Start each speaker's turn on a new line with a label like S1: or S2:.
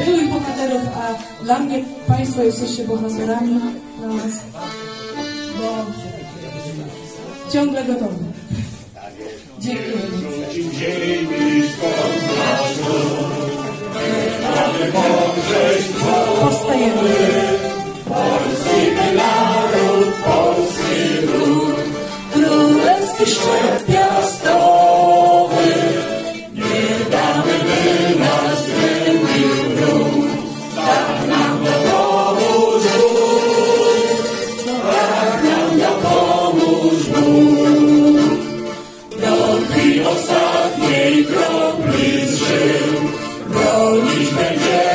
S1: byłych bohaterów, a dla mnie Państwo jesteście bohaterami dla nas, bo ciągle gotowi. Dziękuję. Powstajemy. Polski naród, polski lud, królewski szczyt piastowy, nie damy, by nas zmienił wróg. Tak nam dopomóż Bóg, tak nam dopomóż Bóg. Do krwi ostatniej kropli z żył bronić będzie